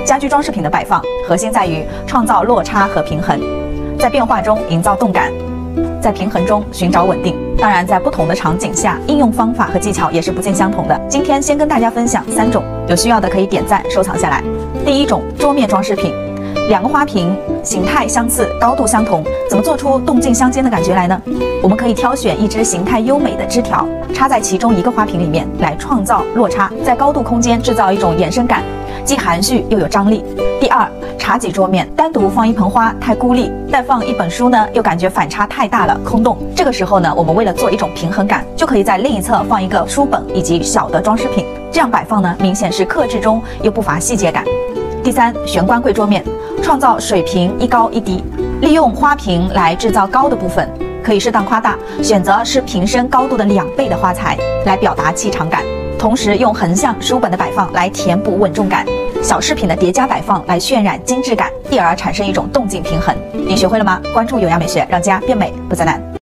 家居装饰品的摆放核心在于创造落差和平衡，在变化中营造动感，在平衡中寻找稳定。当然，在不同的场景下，应用方法和技巧也是不尽相同的。今天先跟大家分享3种，有需要的可以点赞收藏下来。第一种，桌面装饰品，2个花瓶形态相似，高度相同，怎么做出动静相间的感觉来呢？我们可以挑选一支形态优美的枝条，插在其中一个花瓶里面，来创造落差，在高度空间制造一种延伸感，既含蓄又有张力。第二，茶几桌面，单独放一盆花太孤立，再放一本书呢，又感觉反差太大了，空洞。这个时候呢，我们为了做一种平衡感，就可以在另一侧放一个书本以及小的装饰品，这样摆放呢，明显是克制中又不乏细节感。第三，玄关柜桌面，创造水平一高一低，利用花瓶来制造高的部分，可以适当夸大，选择是瓶身高度的2倍的花材来表达气场感，同时用横向书本的摆放来填补稳重感，小饰品的叠加摆放来渲染精致感，继而产生一种动静平衡。你学会了吗？关注有雅美学，让家变美不再难。